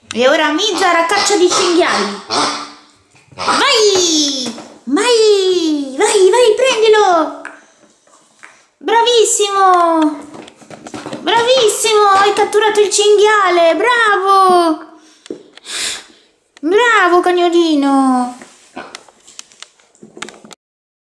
E ora Mizar a caccia di cinghiali. Vai! Vai! Vai, vai, prendilo! Bravissimo! Bravissimo! Hai catturato il cinghiale! Bravo! Bravo, cagnolino!